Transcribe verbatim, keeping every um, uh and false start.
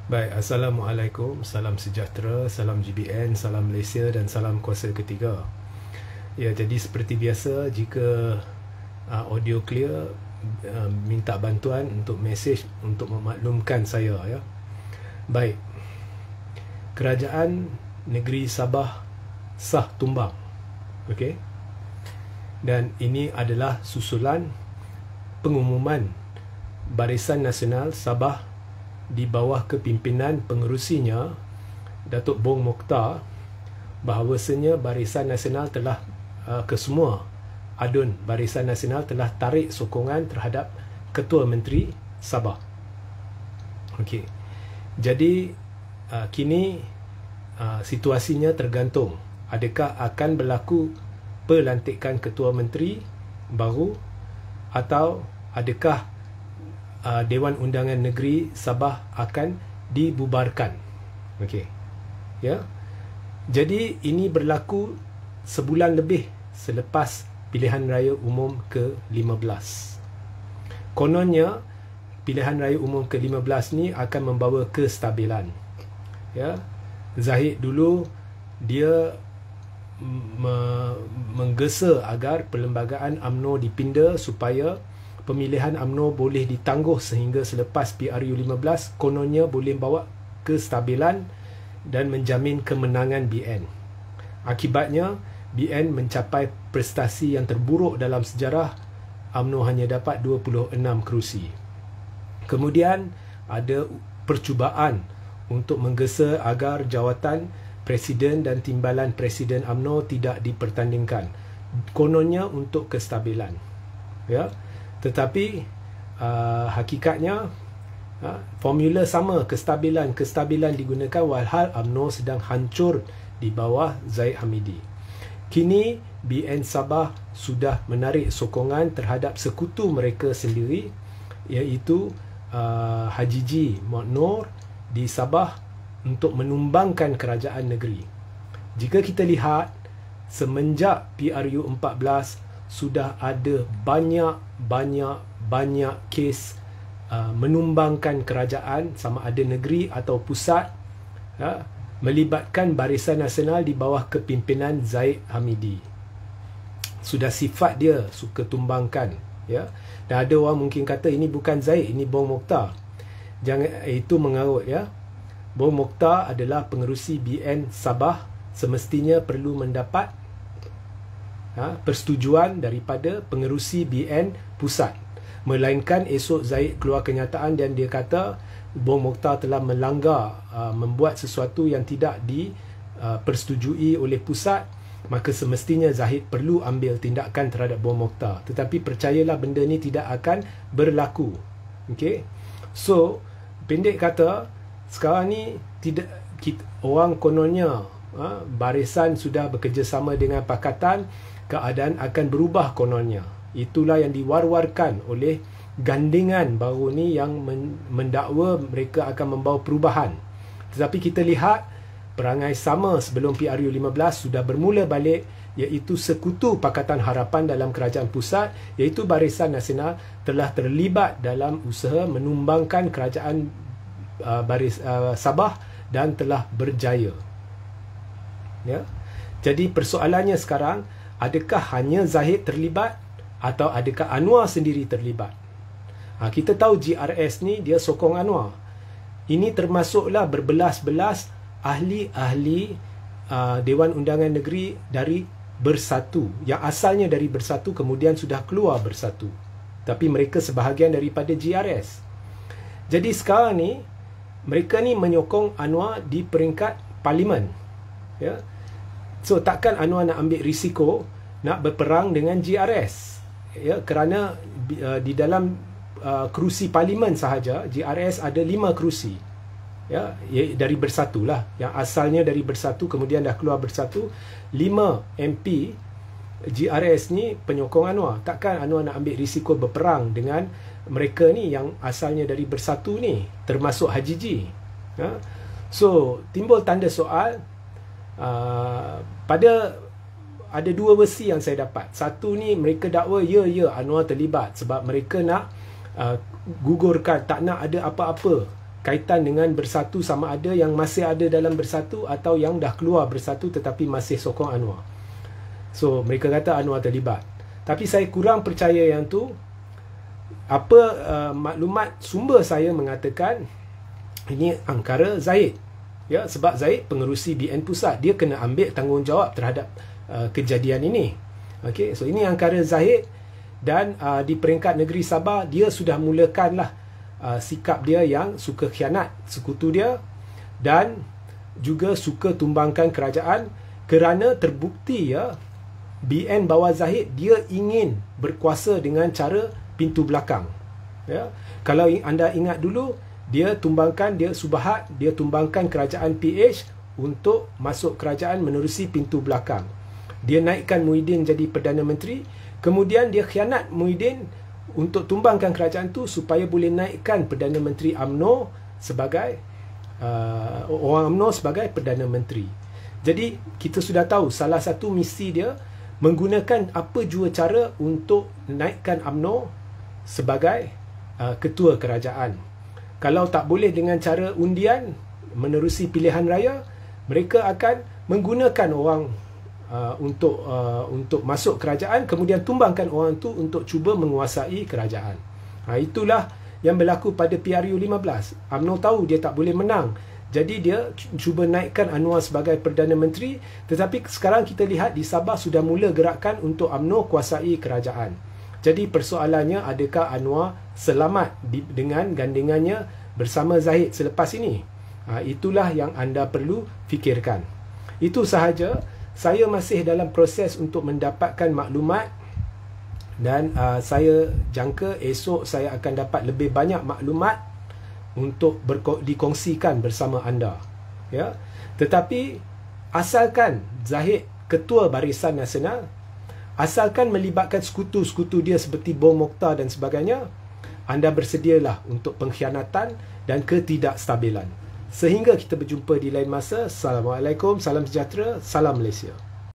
Baik, Assalamualaikum, salam sejahtera, salam G B N, salam Malaysia dan salam kuasa ketiga. Ya, jadi seperti biasa, jika uh, audio clear, uh, minta bantuan untuk mesej untuk memaklumkan saya ya. Baik. Kerajaan Negeri Sabah sah tumbang. Okey. Dan ini adalah susulan pengumuman Barisan Nasional Sabah di bawah kepimpinan pengerusinya Datuk Bong Mokhtar, bahawasanya Barisan Nasional telah uh, kesemua adun Barisan Nasional telah tarik sokongan terhadap Ketua Menteri Sabah. Okey. Jadi uh, kini uh, situasinya tergantung adakah akan berlaku pelantikan Ketua Menteri baru atau adakah Uh, Dewan Undangan Negeri Sabah akan dibubarkan. Okey. Ya. Jadi ini berlaku sebulan lebih selepas pilihan raya umum ke lima belas. Kononnya pilihan raya umum ke lima belas ni akan membawa kestabilan. Ya. Zahid dulu dia me- menggesa agar perlembagaan U M N O dipinda supaya pemilihan U M N O boleh ditangguh sehingga selepas P R U lima belas, kononnya boleh bawa kestabilan dan menjamin kemenangan B N. Akibatnya, B N mencapai prestasi yang terburuk dalam sejarah. U M N O hanya dapat dua puluh enam kerusi. Kemudian ada percubaan untuk menggesa agar jawatan Presiden dan Timbalan Presiden U M N O tidak dipertandingkan. Kononnya untuk kestabilan. Ya. Tetapi uh, hakikatnya uh, formula sama, kestabilan kestabilan digunakan walhal U M N O sedang hancur di bawah Zahid Hamidi. Kini B N Sabah sudah menarik sokongan terhadap sekutu mereka sendiri, iaitu uh, Haji G. Mak Noor di Sabah untuk menumbangkan kerajaan negeri. Jika kita lihat semenjak P R U empat belas sudah ada banyak-banyak-banyak kes uh, menumbangkan kerajaan sama ada negeri atau pusat, ya, melibatkan Barisan Nasional di bawah kepimpinan Zahid Hamidi. Sudah sifat dia suka tumbangkan, ya. Dan ada orang mungkin kata ini bukan Zahid, ini Bong Mokhtar. Jangan, itu mengarut, ya. Bong Mokhtar adalah pengerusi B N Sabah, semestinya perlu mendapat Ha, persetujuan daripada pengerusi B N pusat. Melainkan esok Zahid keluar kenyataan dan dia kata Bong Mokhtar telah melanggar, uh, membuat sesuatu yang tidak dipersetujui uh, oleh pusat, maka semestinya Zahid perlu ambil tindakan terhadap Bong Mokhtar. Tetapi percayalah benda ni tidak akan berlaku. Okey. So, pendek kata, sekarang ni tidak kita, orang kononnya ha, barisan sudah bekerjasama dengan pakatan, keadaan akan berubah kononnya. Itulah yang diwar-warkan oleh gandingan baru ni yang men- mendakwa mereka akan membawa perubahan. Tetapi kita lihat perangai sama sebelum P R U lima belas sudah bermula balik, iaitu sekutu Pakatan Harapan dalam kerajaan pusat, iaitu Barisan Nasional telah terlibat dalam usaha menumbangkan kerajaan uh, Baris uh, Sabah dan telah berjaya. Ya. Jadi persoalannya sekarang, adakah hanya Zahid terlibat atau adakah Anwar sendiri terlibat? Ha, kita tahu G R S ni dia sokong Anwar. Ini termasuklah berbelas-belas ahli-ahli uh, Dewan Undangan Negeri dari Bersatu, yang asalnya dari Bersatu kemudian sudah keluar Bersatu. Tapi mereka sebahagian daripada G R S. Jadi sekarang ni mereka ni menyokong Anwar di peringkat parlimen. Ya. So takkan Anwar nak ambil risiko nak berperang dengan G R S, ya, kerana uh, di dalam uh, kerusi parlimen sahaja G R S ada lima kerusi, ya, ya, dari Bersatu lah, yang asalnya dari Bersatu kemudian dah keluar Bersatu. Lima M P G R S ni penyokong Anwar. Takkan Anwar nak ambil risiko berperang dengan mereka ni yang asalnya dari Bersatu ni, termasuk Haji G. Ya. So timbul tanda soal. Uh, pada ada dua versi yang saya dapat. Satu ni mereka dakwa ya ya Anwar terlibat sebab mereka nak uh, gugurkan, tak nak ada apa-apa kaitan dengan Bersatu sama ada yang masih ada dalam Bersatu atau yang dah keluar Bersatu tetapi masih sokong Anwar. So mereka kata Anwar terlibat. Tapi saya kurang percaya yang tu. Apa uh, maklumat sumber saya mengatakan ini angkara Zahid. Ya, sebab Zahid pengerusi B N Pusat, dia kena ambil tanggungjawab terhadap uh, kejadian ini. Okey, so ini angkara Zahid dan uh, di peringkat negeri Sabah dia sudah mulakanlah uh, sikap dia yang suka khianat sekutu dia dan juga suka tumbangkan kerajaan kerana terbukti ya B N bawah Zahid dia ingin berkuasa dengan cara pintu belakang. Ya, kalau anda ingat dulu, dia tumbangkan, dia Subahat, dia tumbangkan kerajaan P H untuk masuk kerajaan menerusi pintu belakang. Dia naikkan Muhyiddin jadi Perdana Menteri, kemudian dia khianat Muhyiddin untuk tumbangkan kerajaan tu supaya boleh naikkan Perdana Menteri U M N O sebagai uh, orang U M N O sebagai Perdana Menteri. Jadi kita sudah tahu salah satu misi dia menggunakan apa jua cara untuk naikkan U M N O sebagai uh, ketua kerajaan. Kalau tak boleh dengan cara undian menerusi pilihan raya, mereka akan menggunakan orang uh, untuk uh, untuk masuk kerajaan, kemudian tumbangkan orang tu untuk cuba menguasai kerajaan. Ha, itulah yang berlaku pada P R U lima belas. U M N O tahu dia tak boleh menang, jadi dia cuba naikkan Anwar sebagai Perdana Menteri. Tetapi sekarang kita lihat di Sabah sudah mula gerakan untuk U M N O kuasai kerajaan. Jadi persoalannya, adakah Anwar selamat di, dengan gandingannya bersama Zahid selepas ini? Ha, itulah yang anda perlu fikirkan. Itu sahaja. Saya masih dalam proses untuk mendapatkan maklumat dan uh, saya jangka esok saya akan dapat lebih banyak maklumat untuk berko- dikongsikan bersama anda. Ya. Tetapi asalkan Zahid ketua Barisan Nasional, asalkan melibatkan sekutu-sekutu dia seperti Bom Mokhtar dan sebagainya, anda bersedialah untuk pengkhianatan dan ketidakstabilan. Sehingga kita berjumpa di lain masa. Assalamualaikum, salam sejahtera, salam Malaysia.